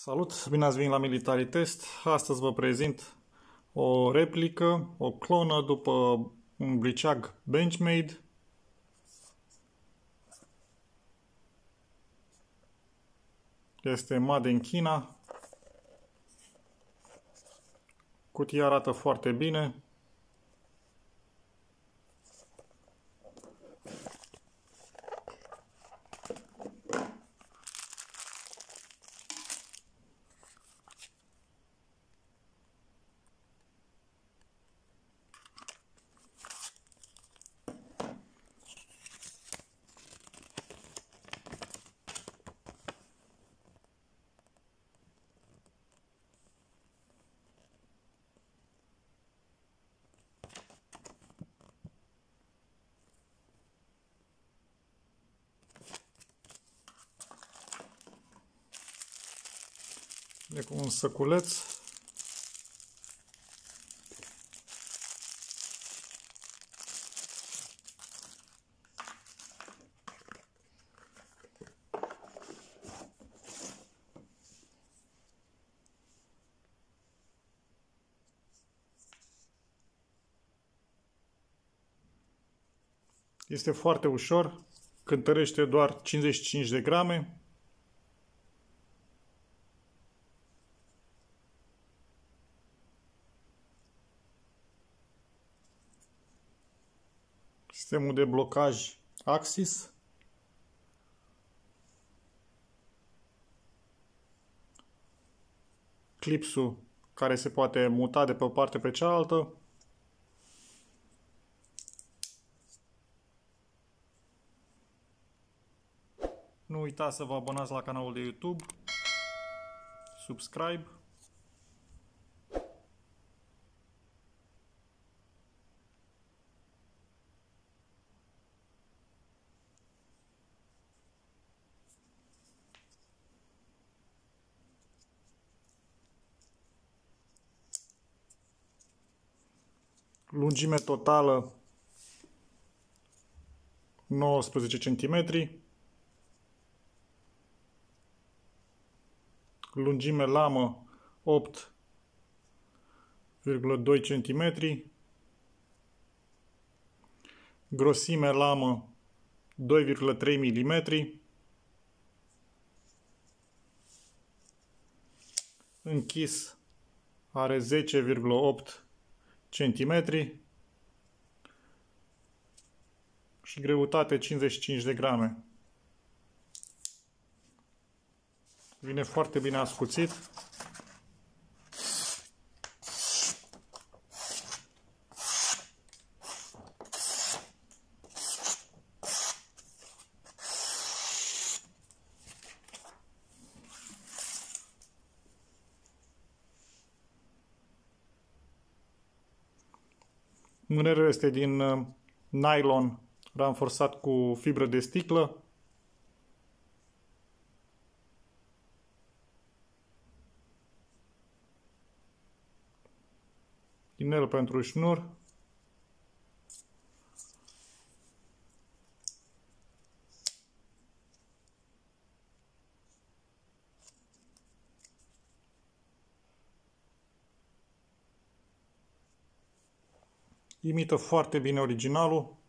Salut, bine ați venit la Military Test. Astăzi vă prezint o replică, o clonă după un briceag Benchmade. Este made in China. Cutia arată foarte bine. E cu un săculeț. Este foarte ușor, cântărește doar 55 de grame. Sistemul de blocaj Axis. Clipsul care se poate muta de pe o parte pe cealaltă. Nu uitați să vă abonați la canalul de YouTube. Subscribe. Lungime totală 19 cm. Lungime lamă 8,2 cm. Grosime lamă 2,3 mm. Închis are 10,8 cm și greutate 55 de grame. Vine foarte bine ascuțit. Mânerul este din nylon ranforsat cu fibră de sticlă. Inel pentru șnur. Imită foarte bine originalul.